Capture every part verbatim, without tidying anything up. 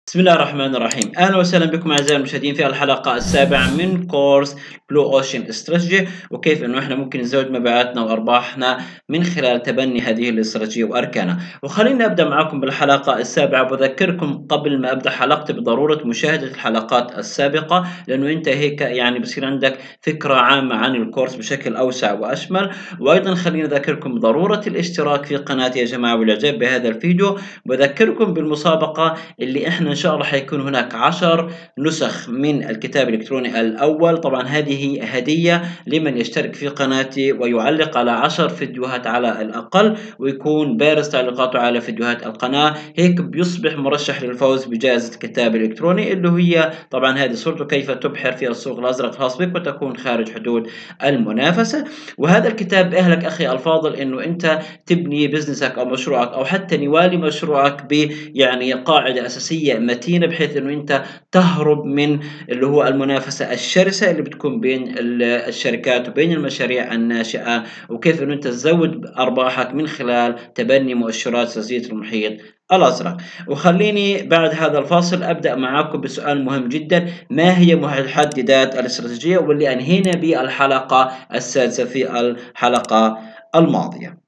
بسم الله الرحمن الرحيم. اهلا وسهلا بكم اعزائي المشاهدين في الحلقه السابعه من كورس بلو اوشن استراتيجي، وكيف انه احنا ممكن نزود مبيعاتنا وارباحنا من خلال تبني هذه الاستراتيجيه واركانها. وخلينا ابدا معكم بالحلقه السابعه. بذكركم قبل ما ابدا حلقتي بضروره مشاهده الحلقات السابقه، لانه انت هيك يعني بصير عندك فكره عامه عن الكورس بشكل اوسع واشمل. وايضا خلينا اذكركم بضروره الاشتراك في قناتي يا جماعه والاعجاب بهذا الفيديو. بذكركم بالمسابقه اللي احنا ان شاء الله حيكون هناك عشر نسخ من الكتاب الالكتروني الاول. طبعا هذه هديه لمن يشترك في قناتي ويعلق على عشر فيديوهات على الاقل، ويكون بارز تعليقاته على فيديوهات القناه، هيك بيصبح مرشح للفوز بجائزه الكتاب الالكتروني، اللي هي طبعا هذه صورته كيف تبحر في السوق الازرق الخاص بك وتكون خارج حدود المنافسه. وهذا الكتاب بأهلك اخي الفاضل انه انت تبني بزنسك او مشروعك او حتى نوالي مشروعك ب يعني قاعده اساسيه متينه، بحيث انه انت تهرب من اللي هو المنافسه الشرسه اللي بتكون بين الشركات وبين المشاريع الناشئه، وكيف انه انت تزود ارباحك من خلال تبني مؤشرات استراتيجيه المحيط الازرق. وخليني بعد هذا الفاصل ابدا معاكم بسؤال مهم جدا: ما هي محددات الاستراتيجيه؟ واللي انهينا بالحلقه السادسه في الحلقه الماضيه.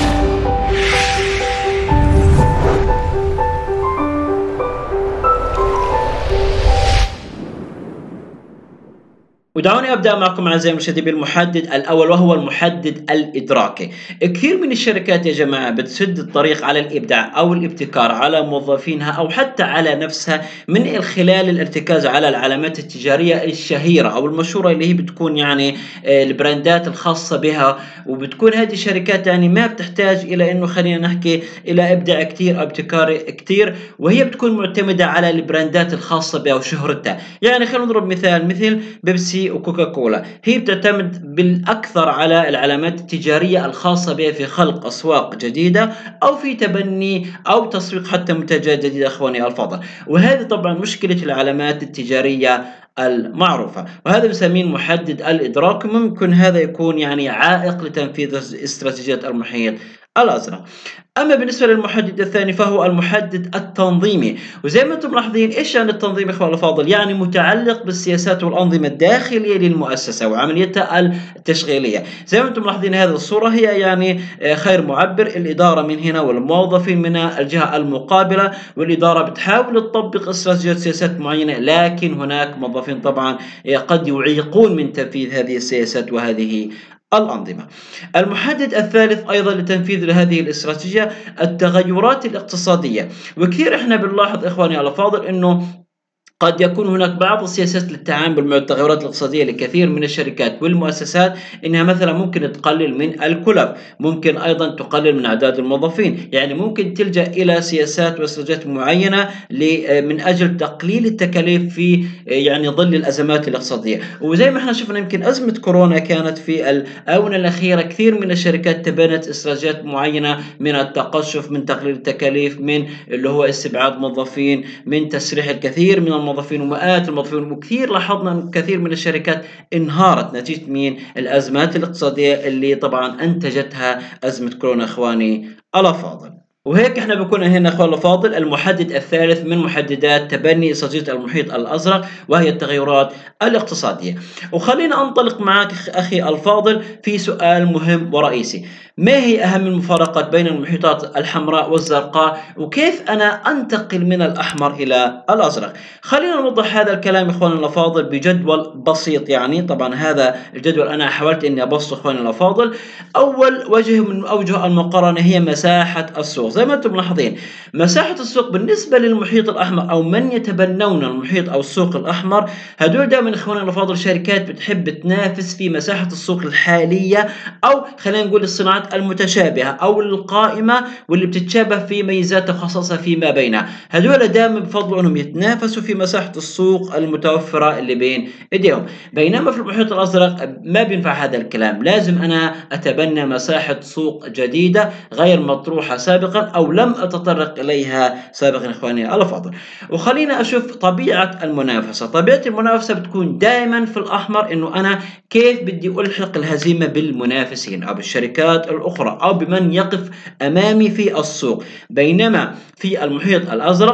ودعوني ابدا معكم اعزائي المشاهدين بالمحدد الاول، وهو المحدد الادراكي. كثير من الشركات يا جماعه بتسد الطريق على الابداع او الابتكار على موظفينها او حتى على نفسها من خلال الارتكاز على العلامات التجاريه الشهيره او المشهوره اللي هي بتكون يعني البراندات الخاصه بها. وبتكون هذه الشركات يعني ما بتحتاج الى انه خلينا نحكي الى ابداع كثير او ابتكار كثير، وهي بتكون معتمده على البراندات الخاصه بها وشهرتها. يعني خلينا نضرب مثال مثل بيبسي وكوكا كولا، هي بتعتمد بالاكثر على العلامات التجاريه الخاصه بها في خلق اسواق جديده او في تبني او تسويق حتى منتجات جديده اخواني الفاضل. وهذه طبعا مشكله العلامات التجاريه المعروفة، وهذا بنسميه محدد الإدراك. ممكن هذا يكون يعني عائق لتنفيذ استراتيجية المحيط الأزرق. أما بالنسبة للمحدد الثاني فهو المحدد التنظيمي. وزي ما أنتم ملاحظين، إيش يعني التنظيم إخواني الفاضل؟ يعني متعلق بالسياسات والأنظمة الداخلية للمؤسسة وعمليتها التشغيلية. زي ما أنتم ملاحظين هذه الصورة هي يعني خير معبر، الإدارة من هنا والموظفين من الجهة المقابلة، والإدارة بتحاول تطبق استراتيجيات سياسات معينة، لكن هناك موظفين طبعا قد يعيقون من تنفيذ هذه السياسات وهذه الأنظمة. المحدد الثالث أيضا لتنفيذ هذه الاستراتيجية التغيرات الاقتصادية. وكثير احنا بنلاحظ إخواني الأفاضل أنه قد يكون هناك بعض السياسات للتعامل مع التغيرات الاقتصادية لكثير من الشركات والمؤسسات، إنها مثلا ممكن تقلل من الكلف، ممكن أيضا تقلل من أعداد الموظفين، يعني ممكن تلجأ إلى سياسات واستراتيجيات معينة من أجل تقليل التكاليف في يعني ظل الأزمات الاقتصادية. وزي ما احنا شفنا يمكن أزمة كورونا كانت في الآونة الأخيرة، كثير من الشركات تبنت استراتيجيات معينة من التقشف، من تقليل التكاليف، من اللي هو استبعاد موظفين، من تسريح الكثير من الموظفين ومئات الموظفين. وكثير لاحظنا أن كثير من الشركات انهارت نتيجة من الأزمات الاقتصادية اللي طبعا أنتجتها أزمة كورونا إخواني الأفاضل. وهيك احنا بكون هنا اخواني الفاضل المحدد الثالث من محددات تبني استراتيجية المحيط الازرق، وهي التغيرات الاقتصادية. وخلينا انطلق معك اخي الفاضل في سؤال مهم ورئيسي: ما هي اهم المفارقات بين المحيطات الحمراء والزرقاء؟ وكيف انا انتقل من الاحمر الى الازرق؟ خلينا نوضح هذا الكلام اخواني الافاضل بجدول بسيط. يعني طبعا هذا الجدول انا حاولت اني ابسطه اخواني الافاضل. اول وجه من اوجه المقارنة هي مساحة السوق. زي ما انتم ملاحظين، مساحة السوق بالنسبة للمحيط الأحمر أو من يتبنون المحيط أو السوق الأحمر، هدول دائما إخواننا الأفاضل شركات بتحب تنافس في مساحة السوق الحالية، أو خلينا نقول الصناعات المتشابهة أو القائمة واللي بتتشابه في ميزات وخصائصها فيما بينها. هدول دائما بفضلوا أنهم يتنافسوا في مساحة السوق المتوفرة اللي بين إيديهم. بينما في المحيط الأزرق ما بينفع هذا الكلام، لازم أنا أتبنى مساحة سوق جديدة غير مطروحة سابقا أو لم أتطرق إليها سابقا إخواني الأفاضل. وخلينا أشوف طبيعة المنافسة. طبيعة المنافسة بتكون دائما في الأحمر، إنه أنا كيف بدي ألحق الهزيمة بالمنافسين أو بالشركات الأخرى أو بمن يقف أمامي في السوق. بينما في المحيط الأزرق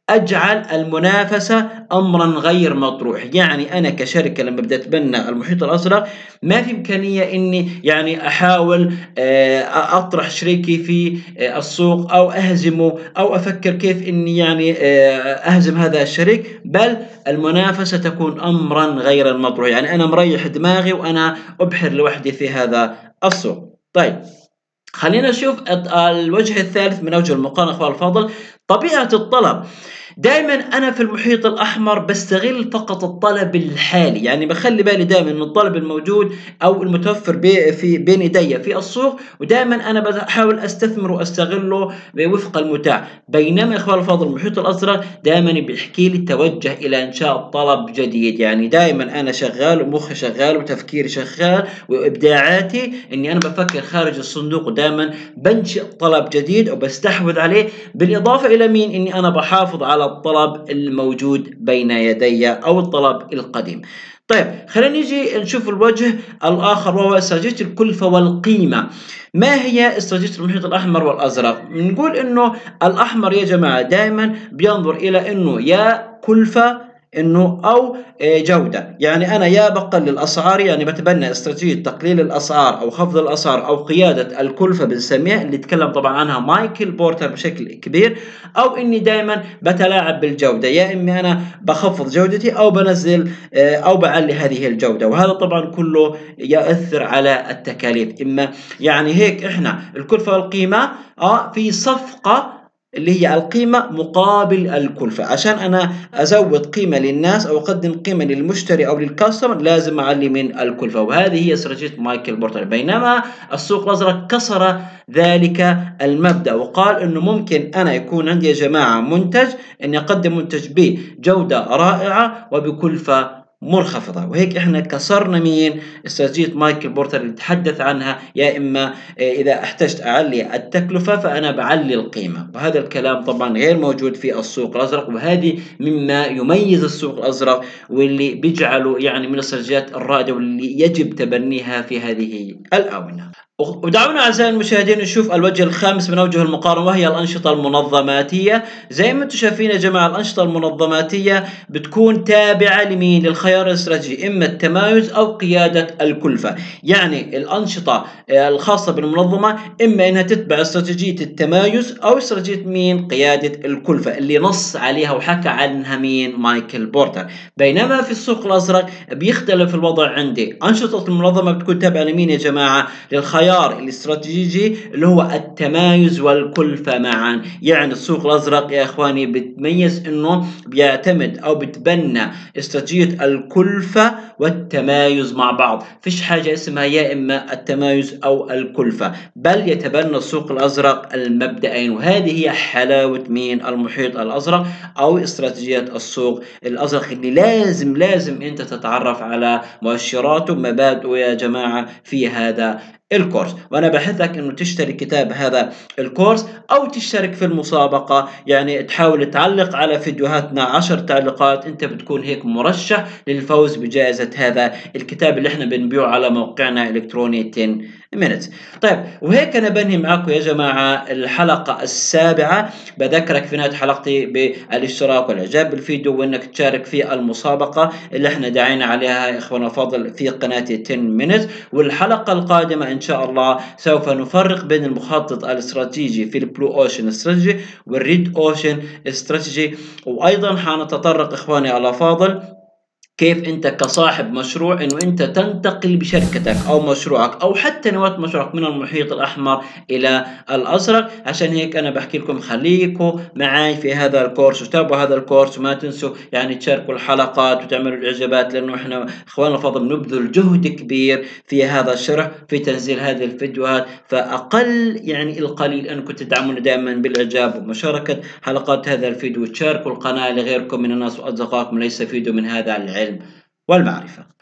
أجعل المنافسة أمرًا غير مطروح، يعني أنا كشركة لمّا بدي أتبنى المحيط الأزرق ما في إمكانية إني يعني أحاول آآ أ أطرح شريكي في آآ السوق أو أهزمه أو أفكر كيف إني يعني آآ أهزم هذا الشريك، بل المنافسة تكون أمرًا غير مطروح، يعني أنا مريّح دماغي وأنا أبحر لوحدي في هذا السوق. طيب خلّينا نشوف الط الوجه الثالث من أوجه المقارنة أخويا الفاضل، طبيعة الطلب. دايمًا أنا في المحيط الأحمر باستغل فقط الطلب الحالي، يعني باخلّي بالي دايمًا من الطلب الموجود أو المتوفر ب في بين إيديّا في السوق، ودايمًا أنا باحاول أستثمر وأستغله ب وفق المتاح، بينما يا أخواني الأفاضل المحيط الأزرق دايمًا بيحكي لي توجه إلى إنشاء طلب جديد، يعني دايمًا أنا شغال ومخي شغال وتفكيري شغال وإبداعاتي إني أنا بافكر خارج الصندوق، ودايمًا بانشئ طلب جديد وباستحوذ عليه، بالإضافة إلى مين؟ إني أنا باحافظ على الطلب الموجود بين يدي أو الطلب القديم. طيب خلينا نيجي نشوف الوجه الآخر وهو استراتيجية الكلفة والقيمة. ما هي استراتيجية المحيط الأحمر والأزرق؟ نقول إنه الأحمر يا جماعة دائمًا بينظر إلى إنه يا كلفة إنه أو آآ جودة، يعني أنا يا باقلل أسعاري يعني باتبنى استراتيجية تقليل الأسعار أو خفض الأسعار أو قيادة الكلفة بنسميها اللي اتكلم طبعًا عنها مايكل بورتر بشكل كبير، أو إني دايمًا باتلاعب بالجودة، يا إمي أنا باخفّض جودتي أو بانزّل آآ أو باعلّي هذه الجودة، وهذا طبعًا كلّه يؤثّر على التكاليف، إما يعني هيك إحنا الكلفة والقيمة آه في صفقة اللي هي القيمة مقابل الكلفة، عشان أنا أزوّد قيمة للناس أو أقدّم قيمة للمشتري أو للcustomer لازم أعلّي من الكلفة، وهذه هي استراتيجية مايكل بورتر، بينما السوق الأزرق كسر ذلك المبدأ وقال إنه ممكن أنا يكون عندي يا جماعة منتج إني أقدم منتج بجودة رائعة وبكلفة منخفضة، وهيك إحنا كسرنا مين؟ استراتيجية مايكل بورتر اللي تحدث عنها يا إما آآ إذا احتجت أعلّي التكلفة فأنا باعلّي القيمة، وهذا الكلام طبعًا غير موجود في السوق الأزرق، وهذه مما يميز السوق الأزرق واللي بيجعله يعني من الاستراتيجيات الرائدة واللي يجب تبنيها في هذه الآونة. وخ ودعونا أعزائي المشاهدين نشوف الوجه الخامس من أوجه المقارنة وهي الأنشطة المنظماتية، زي ما أنتم شايفين يا جماعة الأنشطة المنظماتية بتكون تابعة لمين؟ للخيار الاستراتيجي، إما التمايز أو قيادة الكلفة، يعني الأنشطة آآ الخاصة بالمنظمة إما إنها تتبع استراتيجية التمايز أو استراتيجية مين؟ قيادة الكلفة، اللي نص عليها وحكى عنها مين؟ مايكل بورتر، بينما في السوق الأزرق بيختلف الوضع عندي، أنشطة المنظمة بتكون تابعة لمين يا جماعة؟ للخيار الاستراتيجي اللي هو التمايز والكلفة معًا، يعني السوق الأزرق يا إخواني بيتميز إنه بيعتمد أو بيتبنى استراتيجية الكلفة والتمايز مع بعض، فيش حاجة اسمها يا إما التمايز أو الكلفة، بل يتبنى السوق الأزرق المبدئين، وهذه هي حلاوة مين؟ المحيط الأزرق أو استراتيجية السوق الأزرق اللي لازم لازم أنت تتعرف على مؤشراته ومبادئه يا جماعة في هذا الكورس، وأنا باحثك إنه تشتري كتاب هذا الكورس أو تشترك في المسابقة، يعني تحاول تعلق على فيديوهاتنا عشر تعليقات أنت بتكون هيك مرشح للفوز بجائزة هذا الكتاب اللي إحنا بنبيعه على موقعنا الإلكتروني عشرة minutes. طيب وهيك أنا بانهي معاكم يا جماعة الحلقة السابعة، باذكرك في نهاية حلقتي بالاشتراك والإعجاب بالفيديو وإنك تشارك في المسابقة اللي إحنا داعين عليها يا إخوانا الأفاضل في قناتي عشرة minutes، والحلقة القادمة إن شاء الله سوف نفرق بين المخطط الاستراتيجي في البلو أوشن استراتيجي والريد أوشن استراتيجي، وأيضًا حنتطرق إخواني الأفاضل كيف أنت كصاحب مشروع إنه أنت تنتقل بشركتك أو مشروعك أو حتى نواة مشروعك من المحيط الأحمر إلى الأزرق، عشان هيك أنا باحكي لكم خليكم معاي في هذا الكورس وتابعوا هذا الكورس وما تنسوا يعني تشاركوا الحلقات وتعملوا الإعجابات، لأنه إحنا إخواننا الفاضل بنبذل جهد كبير في هذا الشرح في تنزيل هذه الفيديوهات، فأقل يعني القليل أنكم تدعمونا دائما بالإعجاب ومشاركة حلقات هذا الفيديو وتشاركوا القناة لغيركم من الناس وأصدقائكم ليستفيدوا من هذا العلم والمعرفة.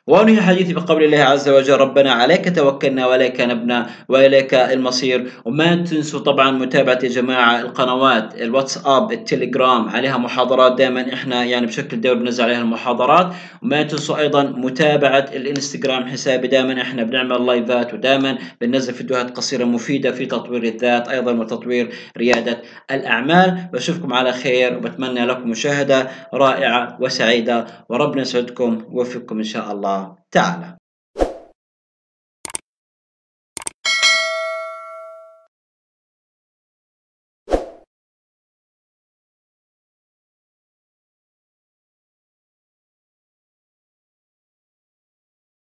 وأنهي حديثي بقول الله عز وجل: ربنا عليك توكلنا وإليك نبنا وإليك المصير. وما تنسوا طبعا متابعة يا جماعة القنوات الواتساب التليجرام، عليها محاضرات دائما، احنا يعني بشكل دوري بنزل عليها المحاضرات. وما تنسوا أيضا متابعة الانستغرام حسابي، دائما احنا بنعمل لايفات ودائما بننزل فيديوهات قصيرة مفيدة في تطوير الذات أيضا وتطوير ريادة الأعمال. بشوفكم على خير وبتمنى لكم مشاهدة رائعة وسعيدة، وربنا يسعدكم ويوفقكم إن شاء الله تعالى.